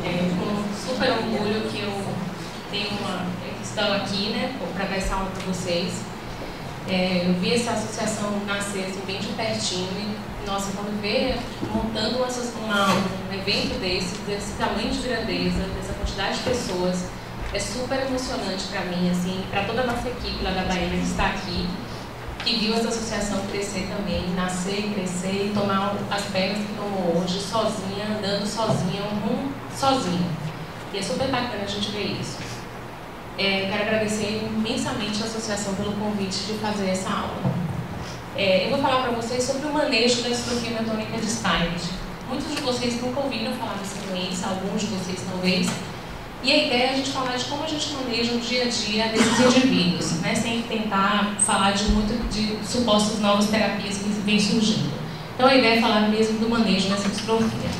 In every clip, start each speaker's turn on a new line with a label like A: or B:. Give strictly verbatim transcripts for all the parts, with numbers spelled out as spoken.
A: É com super orgulho que eu tenho uma questão aqui, né, para dar essa aula para vocês. É, eu vi essa associação nascer assim, bem de pertinho e, nossa, quando vê montando uma, uma, um evento desse, desse tamanho de grandeza, dessa quantidade de pessoas, é super emocionante para mim, assim, para toda a nossa equipe lá da Bahia que está aqui, que viu essa associação crescer também, nascer, crescer e tomar as pernas que tomou hoje, sozinha, andando sozinha, um rumo sozinha. E é super bacana a gente ver isso. É, quero agradecer imensamente a associação pelo convite de fazer essa aula. É, eu vou falar para vocês sobre o manejo da distrofia miotônica de Steinert. Muitos de vocês nunca ouviram falar dessa doença, alguns de vocês talvez. E a ideia é a gente falar de como a gente maneja o dia a dia desses indivíduos, né, sem tentar falar de muito de supostas novas terapias que vêm surgindo. Então a ideia é falar mesmo do manejo dessa distrofia.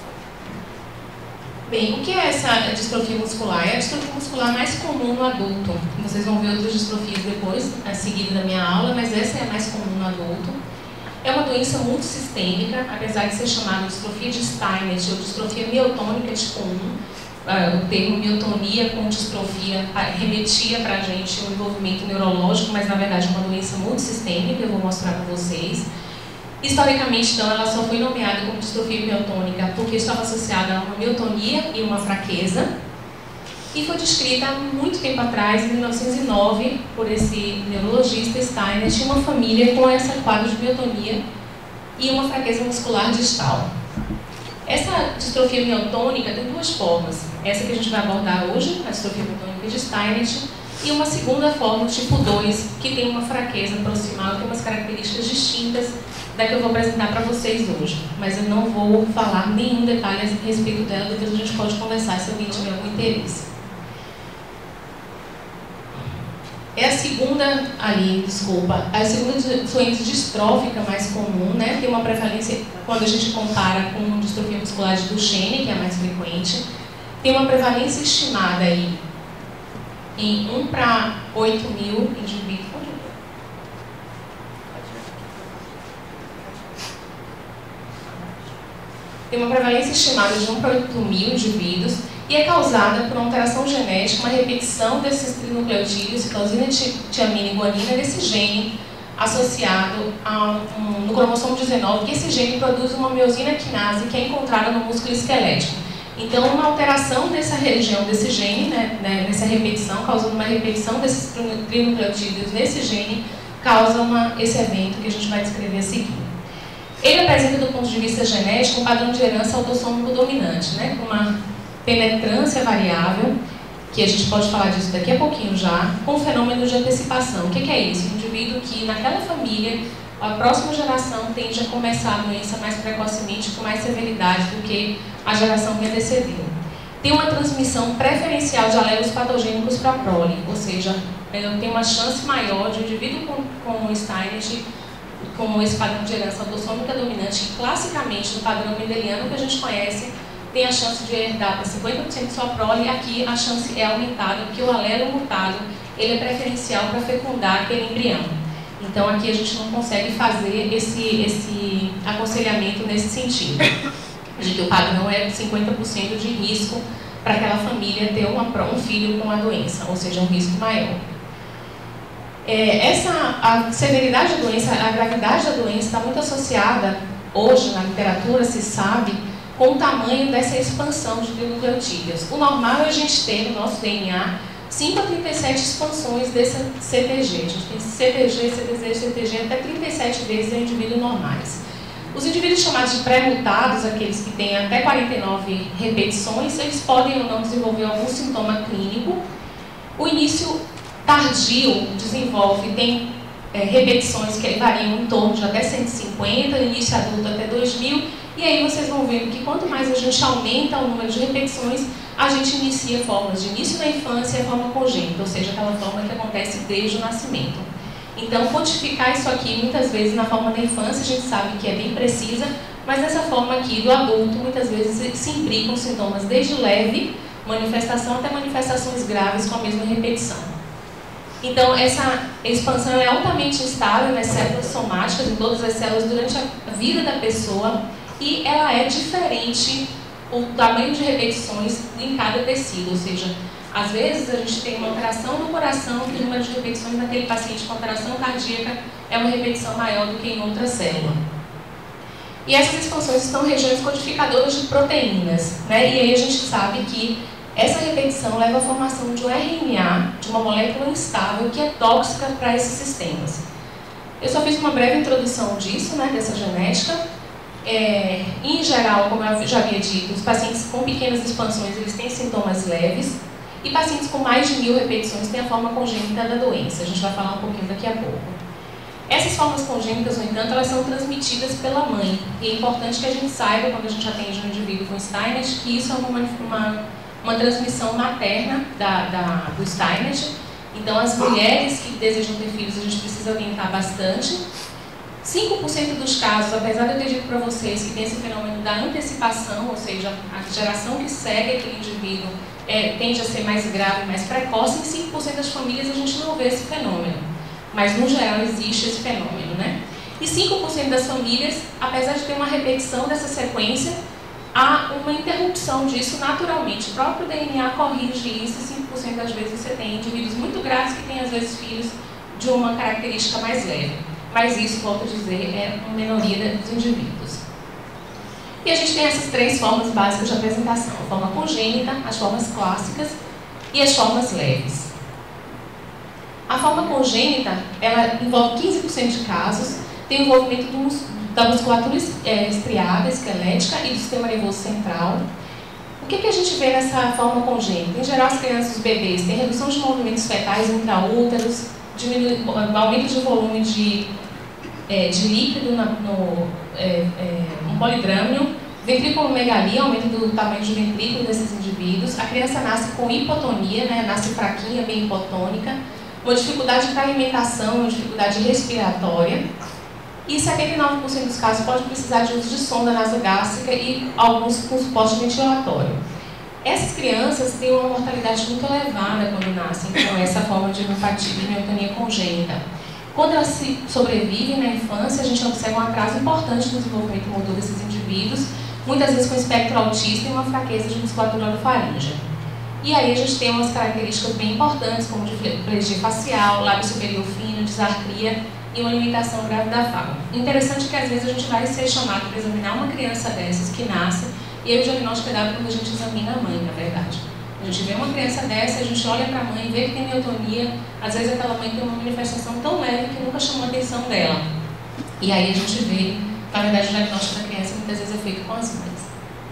A: Bem, o que é essa distrofia muscular? É a distrofia muscular mais comum no adulto. Vocês vão ver outras distrofias depois, a seguir da minha aula, mas essa é a mais comum no adulto. É uma doença multissistêmica, apesar de ser chamada distrofia de Steinert ou distrofia miotônica tipo um. O termo miotonia com distrofia remetia para a gente um envolvimento neurológico, mas na verdade é uma doença multissistêmica, eu vou mostrar para vocês. Historicamente, então, ela só foi nomeada como distrofia miotônica porque estava associada a uma miotonia e uma fraqueza, e foi descrita há muito tempo atrás, em mil novecentos e nove, por esse neurologista Steinert, uma família com esse quadro de miotonia e uma fraqueza muscular distal. Essa distrofia miotônica tem duas formas. Essa que a gente vai abordar hoje, a distrofia miotônica de Steinert, e uma segunda forma, tipo dois, que tem uma fraqueza proximal, tem umas características distintas da que eu vou apresentar para vocês hoje. Mas eu não vou falar nenhum detalhe a respeito dela, depois a gente pode conversar se alguém tiver algum interesse. É a segunda, ali, desculpa, a segunda doença distrófica mais comum, né? Tem uma prevalência, quando a gente compara com distrofia muscular de Duchenne, que é a mais frequente, tem uma prevalência estimada aí em um para oito mil indivíduos. Tem uma prevalência estimada de um para oito mil indivíduos e é causada por uma alteração genética, uma repetição desses trinucleotídeos, citosina, tiamina e guanina, desse gene associado a um, no cromossomo dezenove, que esse gene produz uma miosina quinase que é encontrada no músculo esquelético. Então, uma alteração dessa região desse gene, né, né, nessa repetição, causando uma repetição desses trinucleotídeos nesse gene, causa uma, esse evento que a gente vai descrever a seguir. Ele apresenta, do ponto de vista genético, um padrão de herança autossômico dominante, né, com uma penetrância variável, que a gente pode falar disso daqui a pouquinho já, com o fenômeno de antecipação. O que, que é isso? Um indivíduo que, naquela família, a próxima geração tende a começar a doença mais precocemente, com mais severidade do que a geração que antecedeu. Tem uma transmissão preferencial de alelos patogênicos para a prole, ou seja, tem uma chance maior de um indivíduo com, com Steinert, com esse padrão de herança autossômica dominante, que classicamente no padrão mendeliano que a gente conhece, tem a chance de herdar para cinquenta por cento de sua prole, e aqui a chance é aumentada, porque o alelo mutado ele é preferencial para fecundar aquele embrião. Então aqui a gente não consegue fazer esse, esse aconselhamento nesse sentido, de que o padrão é cinquenta por cento de risco para aquela família ter uma, um filho com a doença, ou seja, um risco maior. É, essa, a severidade da doença, a gravidade da doença está muito associada, hoje na literatura se sabe, com o tamanho dessa expansão de trinucleotídeos. O normal é a gente ter no nosso D N A cinco a trinta e sete expansões desse C T G. A gente tem C T G, C T G, C T G até trinta e sete vezes em indivíduos normais. Os indivíduos chamados de pré-mutados, aqueles que têm até quarenta e nove repetições, eles podem ou não desenvolver algum sintoma clínico. O início tardio desenvolve, tem é, repetições que variam em torno de até cento e cinquenta, o início adulto até dois mil, e aí vocês vão ver que quanto mais a gente aumenta o número de repetições, a gente inicia formas de início na infância e a forma congênita, ou seja, aquela forma que acontece desde o nascimento. Então, quantificar isso aqui, muitas vezes na forma da infância, a gente sabe que é bem precisa, mas nessa forma aqui do adulto, muitas vezes se implicam sintomas desde leve, manifestação, até manifestações graves com a mesma repetição. Então, essa expansão é altamente instável nas células somáticas, em todas as células, durante a vida da pessoa, e ela é diferente o tamanho de repetições em cada tecido, ou seja, às vezes a gente tem uma alteração no coração, que o número de repetições naquele paciente com alteração cardíaca é uma repetição maior do que em outra célula. E essas expansões estão em regiões codificadoras de proteínas, né? E aí a gente sabe que essa repetição leva à formação de um R N A, de uma molécula instável, que é tóxica para esses sistemas. Eu só fiz uma breve introdução disso, né, dessa genética. É, em geral, como eu já havia dito, os pacientes com pequenas expansões eles têm sintomas leves, e pacientes com mais de mil repetições têm a forma congênita da doença. A gente vai falar um pouquinho daqui a pouco. Essas formas congênitas, no entanto, elas são transmitidas pela mãe. E é importante que a gente saiba, quando a gente atende um indivíduo com Steinert, que isso é uma, uma, uma transmissão materna da, da, do Steinert. Então, as mulheres que desejam ter filhos, a gente precisa orientar bastante. cinco por cento dos casos, apesar de eu ter dito para vocês que tem esse fenômeno da antecipação, ou seja, a geração que segue aquele indivíduo é, tende a ser mais grave, mais precoce, em cinco por cento das famílias a gente não vê esse fenômeno. Mas, no geral, existe esse fenômeno, né? E cinco por cento das famílias, apesar de ter uma repetição dessa sequência, há uma interrupção disso naturalmente. O próprio D N A corrige isso e cinco por cento das vezes você tem indivíduos muito graves que têm, às vezes, filhos de uma característica mais leve. Mas isso, volto a dizer, é uma minoria dos indivíduos. E a gente tem essas três formas básicas de apresentação. A forma congênita, as formas clássicas e as formas leves. A forma congênita, ela envolve quinze por cento de casos, tem envolvimento do, da musculatura estriada, esquelética e do sistema nervoso central. O que, que a gente vê nessa forma congênita? Em geral, as crianças, os bebês, têm redução de movimentos fetais intraúteros, diminui, aumento de volume de, é, de líquido na, no é, é, um polidrâmio, ventriculomegalia, aumento do tamanho de ventrículo desses indivíduos. A criança nasce com hipotonia, né, nasce fraquinha, bem hipotônica, uma dificuldade para alimentação, uma dificuldade respiratória. E setenta e nove por cento dos casos pode precisar de uso de sonda nasogástrica e alguns com suporte ventilatório. Essas crianças têm uma mortalidade muito elevada quando nascem com essa forma de miopatia, de miotonia congênita. Quando elas se sobrevivem na infância, a gente observa um atraso importante no desenvolvimento motor desses indivíduos, muitas vezes com espectro autista e uma fraqueza de musculatura orofaríngea. E aí a gente tem umas características bem importantes, como diplegia facial, lábio superior fino, disartria e uma limitação grave da fala. Interessante que às vezes a gente vai ser chamado para examinar uma criança dessas que nasce, e aí o diagnóstico é dado quando a gente examina a mãe, na verdade. A gente vê uma criança dessa, a gente olha para a mãe, vê que tem miotonia, às vezes aquela mãe tem uma manifestação tão leve que nunca chamou a atenção dela. E aí a gente vê, na verdade, o diagnóstico da criança muitas vezes é feito com as mães.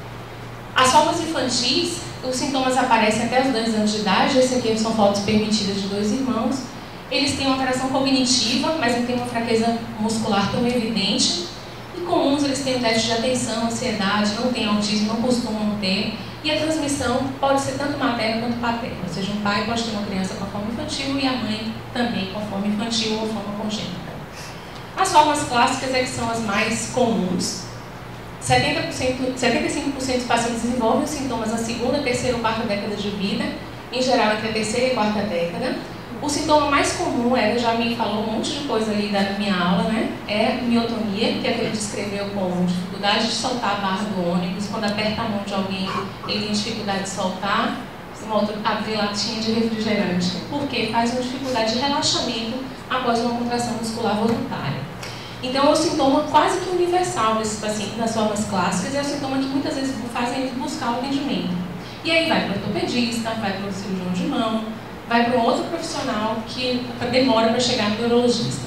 A: As formas infantis, os sintomas aparecem até os dois anos de idade. Esse aqui são fotos permitidas de dois irmãos. Eles têm uma alteração cognitiva, mas não têm uma fraqueza muscular tão evidente. E comuns, eles têm déficit de atenção, ansiedade, não têm autismo, não costumam ter. E a transmissão pode ser tanto materna quanto paterna. Ou seja, um pai pode ter uma criança com a forma infantil e a mãe também com a forma infantil ou forma congênita. As formas clássicas é que são as mais comuns. setenta por cento, setenta e cinco por cento dos pacientes desenvolvem os sintomas na segunda, terceira ou quarta década de vida, em geral entre a terceira e quarta década. O sintoma mais comum, ela já me falou um monte de coisa ali da minha aula, né? É miotonia, que é que ele descreveu como dificuldade de soltar a barra do ônibus, quando aperta a mão de alguém, ele tem dificuldade de soltar, uma outra abrir latinha de refrigerante, porque faz uma dificuldade de relaxamento após uma contração muscular voluntária. Então, é um sintoma quase que universal desses pacientes nas formas clássicas, e é um sintoma que muitas vezes fazem eles buscar o atendimento. E aí vai para o ortopedista, vai para o cirurgião de mão, vai para um outro profissional que demora para chegar no neurologista.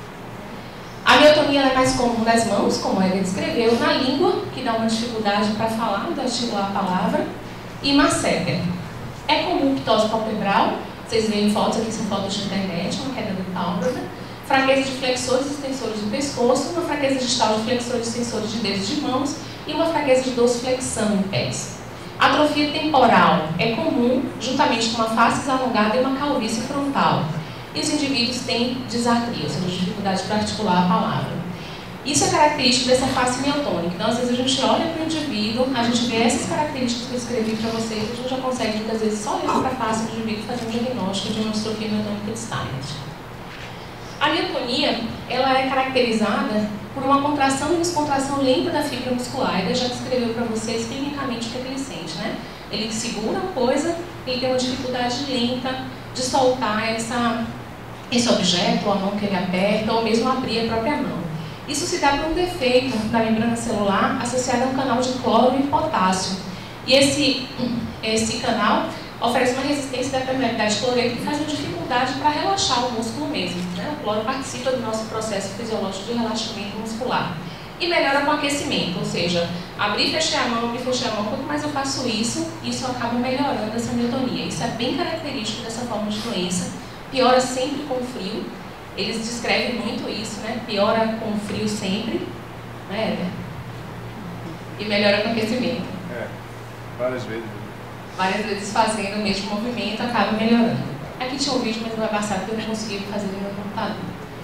A: A miotonia é mais comum nas mãos, como a Eva descreveu, na língua, que dá uma dificuldade para falar, de articular a palavra, e masséter. É comum ptose palpebral, vocês veem fotos aqui, são fotos de internet, uma queda do pálpebra, fraqueza de flexores e extensores do pescoço, uma fraqueza distal de flexores e extensores de dedos de mãos e uma fraqueza de dorsiflexão em pés. Atrofia temporal é comum, juntamente com uma face alongada e uma calvície frontal. E os indivíduos têm disartria, ou seja, dificuldade para articular a palavra. Isso é característico dessa face miotônica. Então, às vezes, a gente olha para o indivíduo, a gente vê essas características que eu escrevi para vocês, a gente já consegue, muitas vezes, só olhando para a face do indivíduo fazer um diagnóstico de uma distrofia miotônica de Steinert. A miotonia, ela é caracterizada por uma contração e descontração lenta da fibra muscular. Ele já descreveu para vocês clinicamente o que, é que ele sente, né? Ele segura a coisa, ele tem uma dificuldade lenta de soltar essa, esse objeto, ou a mão que ele aperta, ou mesmo abrir a própria mão. Isso se dá por um defeito da membrana celular associado a um canal de cloro e potássio. E esse, esse canal oferece uma resistência da permeabilidade cloreto que faz uma dificuldade para relaxar o músculo mesmo, né? O cloro participa do nosso processo fisiológico de relaxamento muscular. E melhora com aquecimento, ou seja, abrir e fechar a mão, abrir e fechar a mão, quanto mais eu faço isso, isso acaba melhorando essa miotonia. Isso é bem característico dessa forma de doença, piora sempre com o frio, eles descrevem muito isso, né? Piora com o frio sempre, né, Éder? E melhora com aquecimento.
B: É, várias vezes.
A: Várias vezes fazendo o mesmo movimento, acaba melhorando. Aqui tinha um vídeo, mas não vai passar porque eu não consegui fazer no meu computador.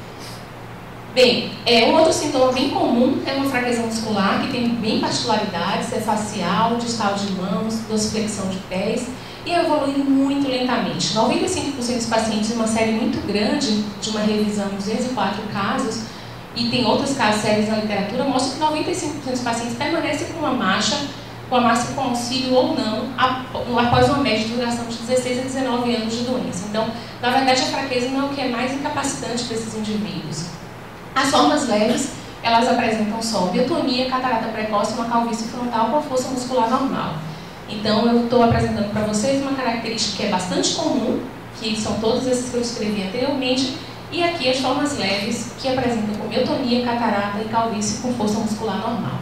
A: Bem, é, um outro sintoma bem comum é uma fraqueza muscular, que tem bem particularidades, é facial, distal de mãos, dorsiflexão de pés, e é evoluindo muito lentamente. noventa e cinco por cento dos pacientes, uma série muito grande de uma revisão de duzentos e quatro casos, e tem outros casos sérios na literatura, mostra que noventa e cinco por cento dos pacientes permanecem com uma marcha, com a massa com auxílio ou não, após uma média de duração de dezesseis a dezenove anos de doença. Então, na verdade, a fraqueza não é o que é mais incapacitante para esses indivíduos. As formas leves, elas apresentam só biotonia, catarata precoce, uma calvície frontal com a força muscular normal. Então, eu estou apresentando para vocês uma característica que é bastante comum, que são todas essas que eu descrevi anteriormente, e aqui as formas leves, que apresentam com biotonia, catarata e calvície com força muscular normal.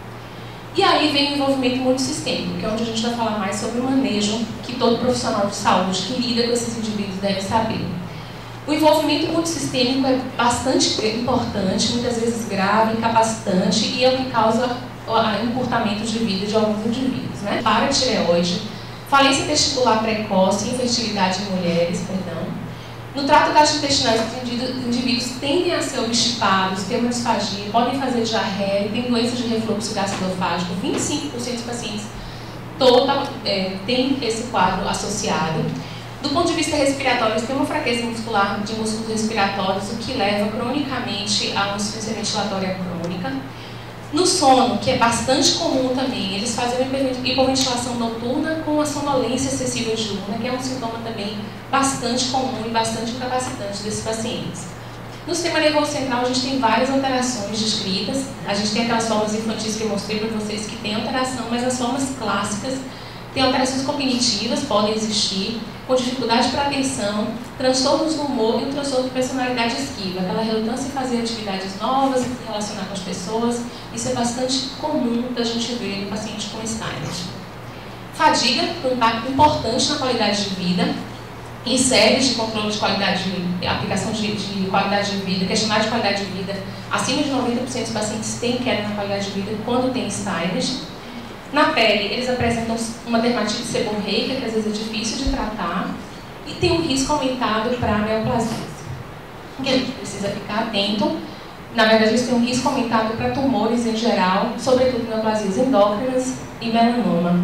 A: E aí vem o envolvimento multissistêmico, que é onde a gente vai falar mais sobre o manejo que todo profissional de saúde que lida com esses indivíduos deve saber. O envolvimento multissistêmico é bastante importante, muitas vezes grave, incapacitante, e é o que causa o encurtamento de vida de alguns indivíduos, né? Paratireoide, falência testicular precoce, infertilidade em mulheres, perdão. No trato gastrointestinal, os indivíduos tendem a ser obstipados, ter uma disfagia, podem fazer diarreia, tem doença de refluxo gastroesofágico. vinte e cinco por cento dos pacientes total, é, tem esse quadro associado. Do ponto de vista respiratório, eles têm uma fraqueza muscular de músculos respiratórios, o que leva cronicamente a uma insuficiência ventilatória crônica. No sono, que é bastante comum também, eles fazem uma hipoventilação noturna com a sonolência excessiva diurna, que é um sintoma também bastante comum e bastante incapacitante desses pacientes. No sistema nervoso central, a gente tem várias alterações descritas. A gente tem aquelas formas infantis que eu mostrei para vocês que tem alteração, mas as formas clássicas têm alterações cognitivas, podem existir, com dificuldade para atenção, transtornos do humor e um transtorno de personalidade esquiva, aquela relutância em fazer atividades novas, em se relacionar com as pessoas. Isso é bastante comum da gente ver no paciente com Alzheimer. Fadiga, um impacto importante na qualidade de vida, em séries de controle de qualidade de aplicação de, de qualidade de vida, questionário de qualidade de vida, acima de noventa por cento dos pacientes têm queda na qualidade de vida quando tem Alzheimer. Na pele, eles apresentam uma dermatite seborreica, que às vezes é difícil de tratar, e tem um risco aumentado para neoplasias. O que a gente precisa ficar atento, na verdade, eles têm um risco aumentado para tumores em geral, sobretudo neoplasias endócrinas e melanoma.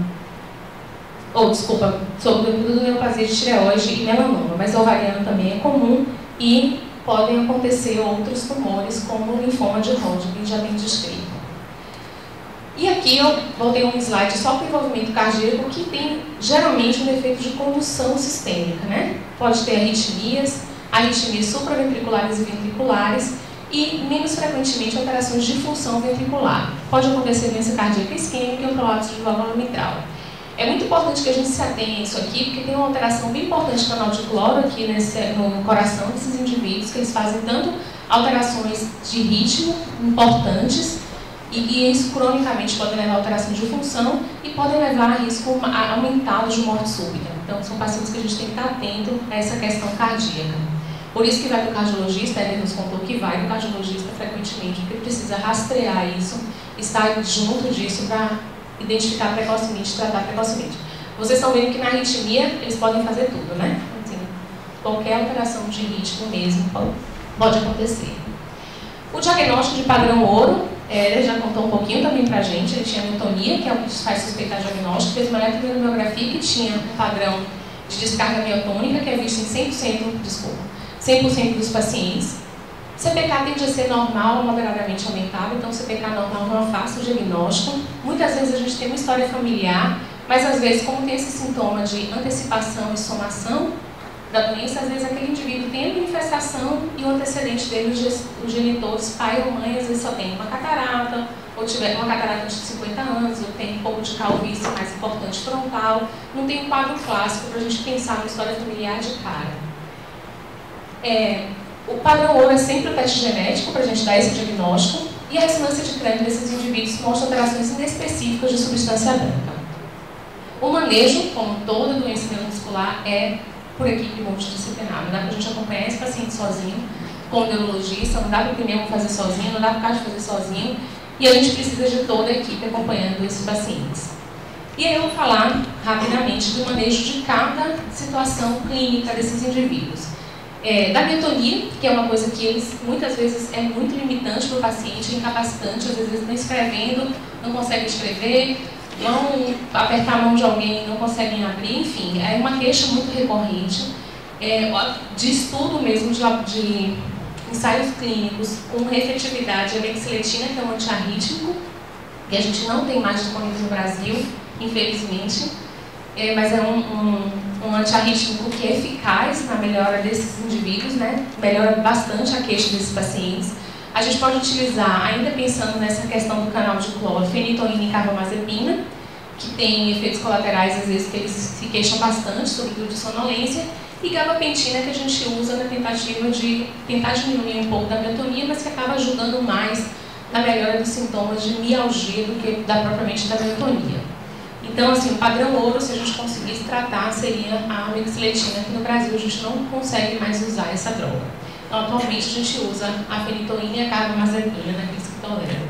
A: Ou, desculpa, sobretudo neoplasia de tireoide e melanoma, mas ovariano também é comum e podem acontecer outros tumores, como o linfoma de Hodgkin, já bem descrito. E aqui eu botei um slide só para o envolvimento cardíaco, que tem geralmente um defeito de condução sistêmica, né? Pode ter arritmias, arritmias supraventriculares e ventriculares, e menos frequentemente alterações de função ventricular. Pode acontecer doença cardíaca isquêmica e um prolapso de válvula mitral. É muito importante que a gente se atenha a isso aqui, porque tem uma alteração bem importante no canal de cloro aqui nesse, no coração desses indivíduos, que eles fazem tanto alterações de ritmo importantes, e, e isso cronicamente pode levar a alteração de função e pode levar a risco aumentado de morte súbita. Então, são pacientes que a gente tem que estar atento a essa questão cardíaca. Por isso que vai para o cardiologista, ele nos contou que vai para o cardiologista frequentemente, porque precisa rastrear isso, estar junto disso para identificar precocemente e tratar precocemente. Vocês estão vendo que na arritmia eles podem fazer tudo, né? Assim, qualquer alteração de ritmo mesmo pode, pode acontecer. O diagnóstico de padrão ouro, é, ele já contou um pouquinho também pra gente, ele tinha miotonia, que é o que faz suspeitar diagnóstico, fez uma eletromiografia que tinha um padrão de descarga miotônica, que é visto em cem por cento, desculpa, cem por cento dos pacientes. C P K tende a ser normal ou moderadamente aumentado, então o C P K normal não afasta o diagnóstico. Muitas vezes a gente tem uma história familiar, mas às vezes, como tem esse sintoma de antecipação e somação da doença, às vezes aquele indivíduo tem a manifestação e o antecedente dele, os genitores, pai ou mãe, às vezes só tem uma catarata, ou tiver uma catarata de cinquenta anos, ou tem um pouco de calvície mais importante frontal. Não tem um quadro clássico para a gente pensar na história familiar de cara. É, o padrão ouro é sempre o teste genético para a gente dar esse diagnóstico, e a ressonância de crânio desses indivíduos mostra alterações inespecíficas de substância branca. O manejo, como toda doença neuromuscular, é por equipe multidisciplinar. Não dá para a gente acompanhar esse paciente sozinho, com o neurologista, não dá para o pneumo fazer sozinho, não dá para o cardio fazer sozinho, e a gente precisa de toda a equipe acompanhando esses pacientes. E aí eu vou falar rapidamente do manejo de cada situação clínica desses indivíduos. É, da miotonia, que é uma coisa que eles, muitas vezes é muito limitante para o paciente, é incapacitante, às vezes eles estão escrevendo, não conseguem escrever, vão apertar a mão de alguém, não conseguem abrir, enfim, é uma queixa muito recorrente, é, de estudo mesmo, de, de ensaios clínicos com efetividade, a bexiletina, que é um antiarrítmico, que a gente não tem mais disponível no Brasil, infelizmente, é, mas é um, um, um antiarrítmico que é eficaz na melhora desses indivíduos, né? Melhora bastante a queixa desses pacientes. A gente pode utilizar, ainda pensando nessa questão do canal de cloro, fenitoína e carbamazepina, que tem efeitos colaterais, às vezes, que eles se queixam bastante, sobretudo de sonolência, e gabapentina, que a gente usa na tentativa de tentar diminuir um pouco da miotonia, mas que acaba ajudando mais na melhora dos sintomas de mialgia do que da, propriamente da miotonia. Então, assim, o padrão ouro, se a gente conseguisse tratar, seria a mexiletina, que no Brasil a gente não consegue mais usar essa droga. Então, atualmente a gente usa a fenitoína e a carbamazepina naqueles que toleram.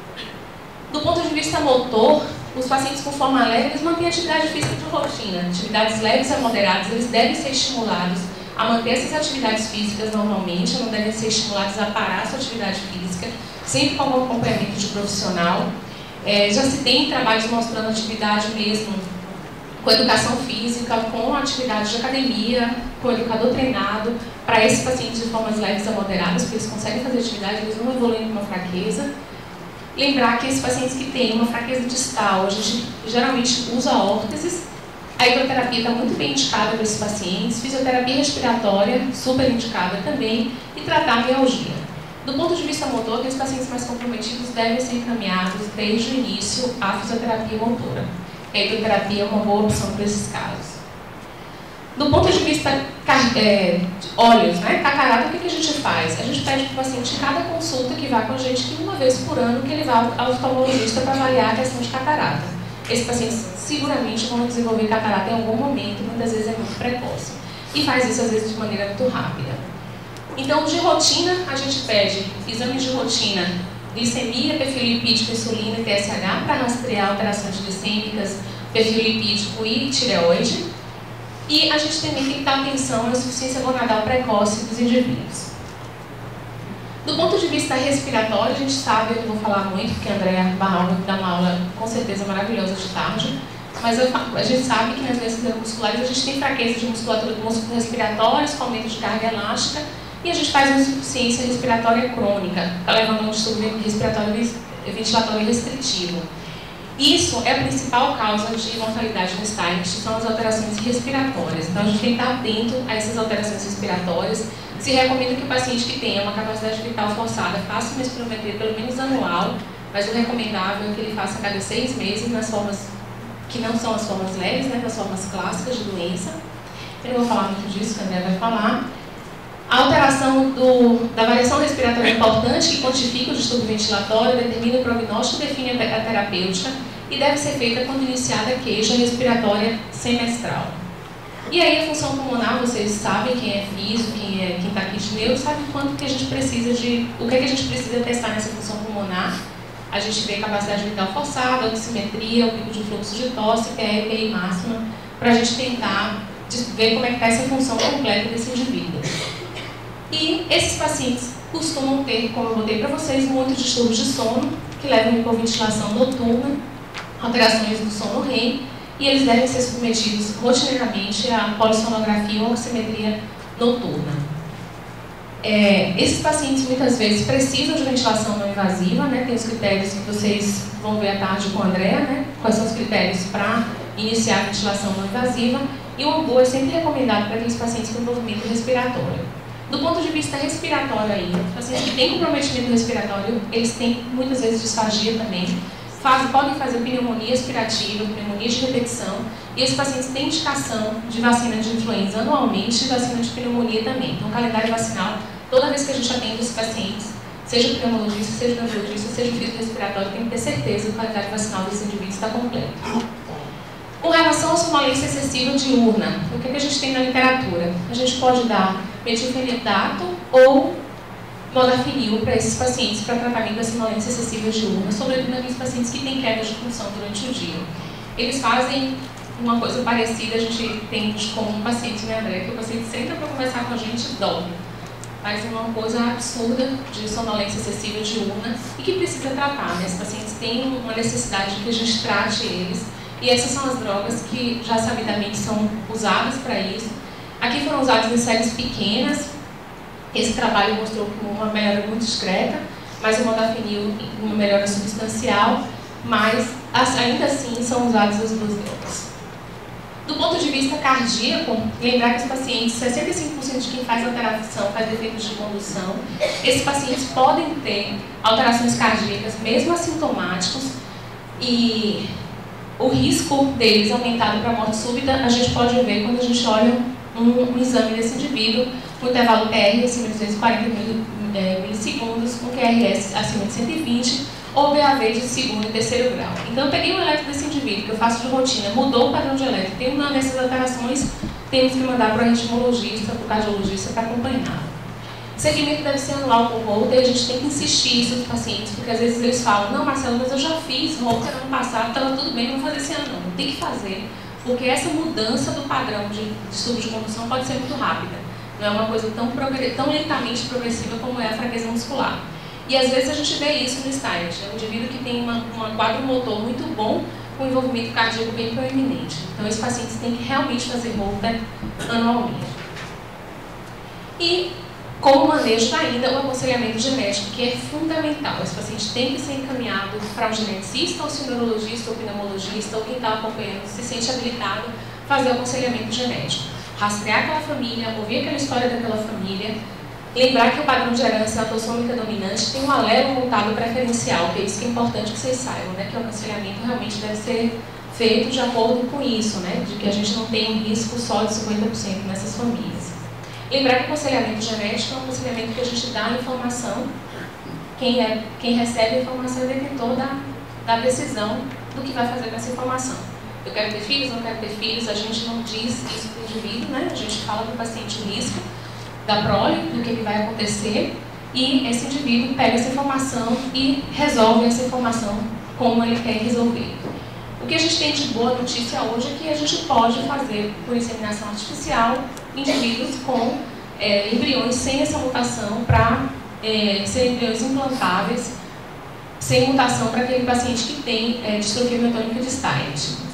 A: Do ponto de vista motor, os pacientes com forma leve, eles mantêm atividade física de rotina. Atividades leves a moderadas, eles devem ser estimulados a manter essas atividades físicas normalmente, não devem ser estimulados a parar a sua atividade física, sempre com algum acompanhamento de profissional. É, já se tem trabalhos mostrando atividade mesmo com educação física, com atividade de academia, com educador treinado, para esses pacientes de formas leves a moderadas, porque eles conseguem fazer atividade, eles não evoluem com uma fraqueza. Lembrar que esses pacientes que têm uma fraqueza distal, a gente geralmente usa órteses. A hidroterapia está muito bem indicada para esses pacientes, fisioterapia respiratória, super indicada também, e tratar a mialgia. Do ponto de vista motor, aqueles pacientes mais comprometidos devem ser encaminhados desde o início à fisioterapia motora. A hidroterapia é uma boa opção para esses casos. Do ponto de vista é, de olhos, né, catarata, o que, que a gente faz? A gente pede para o paciente, em cada consulta que vá com a gente, que uma vez por ano que ele vá ao oftalmologista para avaliar a questão de catarata. Esses pacientes seguramente vão desenvolver catarata em algum momento, muitas vezes é muito precoce. E faz isso, às vezes, de maneira muito rápida. Então, de rotina, a gente pede exames de rotina, glicemia, perfil lipídico, insulina e T S H, para rastrear alterações glicêmicas, perfil lipídico e tireoide. E a gente também tem que dar atenção à insuficiência gonadal precoce dos indivíduos. Do ponto de vista respiratório, a gente sabe, eu não vou falar muito, porque a Andréa Barral vai dar uma aula com certeza maravilhosa de tarde, mas eu, a gente sabe que nas doenças neuromusculares a gente tem fraqueza de musculatura do músculo respiratório, com aumento de carga elástica, e a gente faz uma insuficiência respiratória crônica, levando a um distúrbio respiratório ventilatório restritivo. Isso é a principal causa de mortalidade no Steinert, que são as alterações respiratórias. Então, a gente tem que estar atento a essas alterações respiratórias. Se recomenda que o paciente que tenha uma capacidade vital forçada faça uma espirometria pelo menos anual, mas o recomendável é que ele faça a cada seis meses nas formas que não são as formas leves, né, nas formas clássicas de doença. Eu não vou falar muito disso, que a André vai falar. A alteração do, da variação respiratória importante, que quantifica o distúrbio ventilatório, determina o prognóstico e define a terapêutica, e deve ser feita quando iniciada a queixa respiratória semestral. E aí a função pulmonar, vocês sabem, quem é físico, quem é, quem está aqui de neuro, sabe quanto que a gente precisa de, o que, é que a gente precisa testar nessa função pulmonar. A gente vê capacidade vital forçada, oximetria, o pico de fluxo de tosse, P E, P I máxima, para a gente tentar ver como é que está essa função completa desse indivíduo. E esses pacientes costumam ter, como eu botei para vocês, muitos distúrbios de sono, que levam a hipoventilação noturna, alterações do sono R E M, e eles devem ser submetidos rotineiramente à polissonografia ou oximetria noturna. É, esses pacientes muitas vezes precisam de ventilação não invasiva, né? Tem os critérios que vocês vão ver à tarde com a Andrea, né? Quais são os critérios para iniciar a ventilação não invasiva. E o AMBU é sempre recomendado para aqueles pacientes com envolvimento respiratório. Do ponto de vista respiratório aí, os pacientes que têm comprometimento respiratório, eles têm muitas vezes disfagia também, faz, podem fazer pneumonia aspirativa, pneumonia de repetição, e esses pacientes têm indicação de vacina de influenza anualmente e vacina de pneumonia também. Então, o calendário vacinal, toda vez que a gente atende esses pacientes, seja o pneumologista, seja o neurologista, seja o físico respiratório, tem que ter certeza que o calendário vacinal desse indivíduo está completo. Com relação à sonolência excessiva diurna, o que, que a gente tem na literatura? A gente pode dar metilfenidato ou modafinil para esses pacientes para tratamento da sonolência excessiva diurna, sobretudo naqueles pacientes que têm queda de função durante o dia. Eles fazem uma coisa parecida, a gente tem com um paciente, né, André, que o paciente senta para conversar com a gente e dorme. Faz uma coisa absurda de sonolência excessiva diurna e que precisa tratar, né? Esses pacientes têm uma necessidade de que a gente trate eles. E essas são as drogas que já sabidamente são usadas para isso. Aqui foram usadas em séries pequenas. Esse trabalho mostrou uma melhora muito discreta, mas o modafinil uma melhora substancial, mas ainda assim são usadas as duas drogas. Do ponto de vista cardíaco, lembrar que os pacientes, sessenta e cinco por cento de quem faz alteração faz defeitos de condução. Esses pacientes podem ter alterações cardíacas, mesmo assintomáticos, e o risco deles aumentado para morte súbita, a gente pode ver quando a gente olha um, um exame desse indivíduo, com intervalo P R acima de duzentos e quarenta milissegundos, com Q R S acima de cento e vinte, ou B A V de segundo e terceiro grau. Então, eu peguei o eletro desse indivíduo, que eu faço de rotina, mudou o padrão de eletro, tem uma dessas alterações, temos que mandar para o ritmologista, para o cardiologista, para acompanhar. O segmento deve ser anual com Holter, e a gente tem que insistir isso nos pacientes, porque às vezes eles falam, não, Marcelo, mas eu já fiz Holter ano passado, estava tudo bem, não vou fazer esse ano não. Tem que fazer, porque essa mudança do padrão de distúrbio de condução pode ser muito rápida. Não é uma coisa tão, tão lentamente progressiva como é a fraqueza muscular. E às vezes a gente vê isso no START, é um indivíduo que tem uma, um quadro motor muito bom, com envolvimento cardíaco bem proeminente. Então, esses pacientes têm que realmente fazer Holter anualmente. E, como manejo ainda, o aconselhamento genético, que é fundamental. Esse paciente tem que ser encaminhado para um geneticista, ou se o neurologista, ou pneumologista, ou quem está acompanhando, se sente habilitado, fazer o aconselhamento genético. Rastrear aquela família, ouvir aquela história daquela família, lembrar que o padrão de herança autossômica dominante tem um alelo montado preferencial, que é isso que é importante que vocês saibam, né? Que o aconselhamento realmente deve ser feito de acordo com isso, né? De que a gente não tem um risco só de cinquenta por cento nessas famílias. Lembrar que o aconselhamento genético é um aconselhamento que a gente dá a informação, quem, é, quem recebe a informação é detentor da, da decisão do que vai fazer com essa informação. Eu quero ter filhos, não quero ter filhos, a gente não diz isso para o indivíduo, né? A gente fala para o paciente o risco da prole, do que, que vai acontecer, e esse indivíduo pega essa informação e resolve essa informação como ele quer resolver. O que a gente tem de boa notícia hoje é que a gente pode fazer, por inseminação artificial, indivíduos com é, embriões sem essa mutação para é, serem embriões implantáveis, sem mutação para aquele paciente que tem é, distrofia miotônica de Steinert.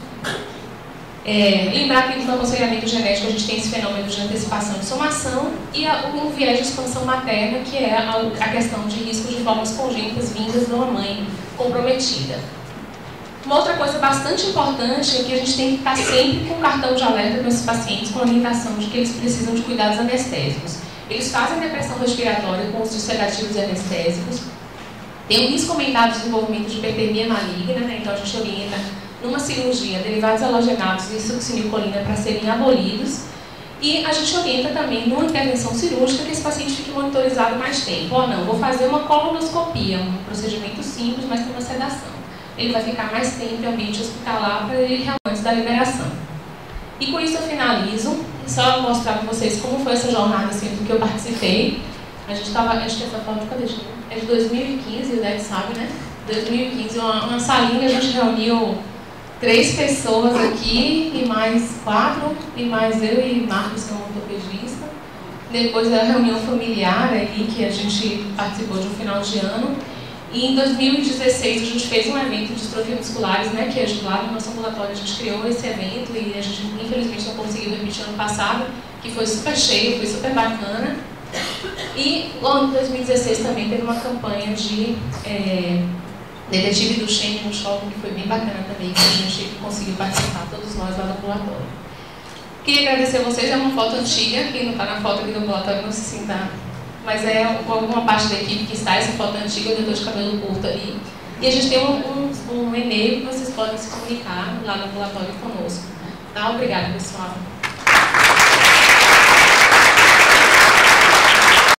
A: É, lembrar que no aconselhamento genético a gente tem esse fenômeno de antecipação e somação e a, um viés de expansão materna, que é a, a questão de risco de formas congênitas vindas de uma mãe comprometida. Uma outra coisa bastante importante é que a gente tem que estar sempre com cartão de alerta com esses pacientes, com a orientação de que eles precisam de cuidados anestésicos. Eles fazem depressão respiratória com os sedativos e anestésicos, tem um risco aumentado de desenvolvimento de hipertermia maligna, né? Então a gente orienta numa cirurgia, derivados halogenados e succinilcolina para serem abolidos. E a gente orienta também numa intervenção cirúrgica que esse paciente fique monitorizado mais tempo. Ou não, vou fazer uma colonoscopia, um procedimento simples, mas tem uma sedação. Ele vai ficar mais tempo em ambiente hospitalar para ele realmente da liberação. E com isso eu finalizo, só mostrar para vocês como foi essa jornada assim, do que eu participei. A gente estava, acho que essa foto, cadê? É de dois mil e quinze, o Deb sabe, né? dois mil e quinze, uma, uma salinha, a gente reuniu três pessoas aqui, e mais quatro, e mais eu e Marcos, que é um ortopedista. Depois a reunião familiar aí, que a gente participou de um final de ano. E em dois mil e dezesseis a gente fez um evento de distrofia musculares, né, que é lá no nosso ambulatório a gente criou esse evento e a gente infelizmente não conseguiu repetir ano passado, que foi super cheio, foi super bacana. E no ano de dois mil e dezesseis também teve uma campanha de é, detetive do Xênio no shopping, que foi bem bacana também, que a gente conseguiu participar, todos nós lá no ambulatório. Queria agradecer a vocês, é uma foto antiga, quem não está na foto aqui do ambulatório não se sinta, mas é alguma parte da equipe que está, essa foto antiga, eu estou de cabelo curto ali. E a gente tem um, um, um e-mail que vocês podem se comunicar lá no ambulatório conosco. Tá? Obrigada, pessoal.